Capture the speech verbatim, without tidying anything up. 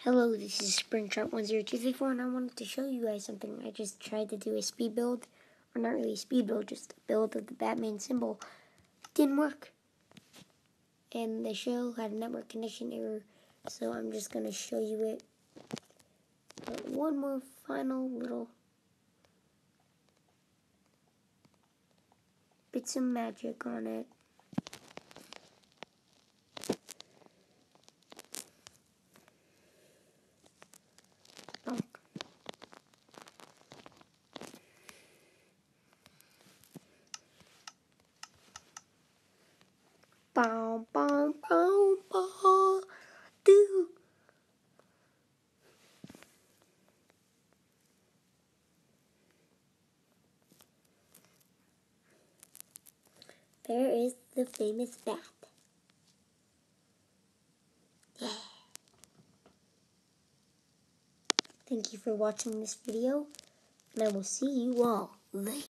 Hello, this is Springtrap one zero two three four, and I wanted to show you guys something. I just tried to do a speed build, or not really a speed build, just a build of the Batman symbol. It didn't work, and the show had a network connection error, so I'm just going to show you it. But one more final little bits of magic on it. Bow, bow, bow, bow, do. There is the famous bat. Yeah. Thank you for watching this video, and I will see you all later.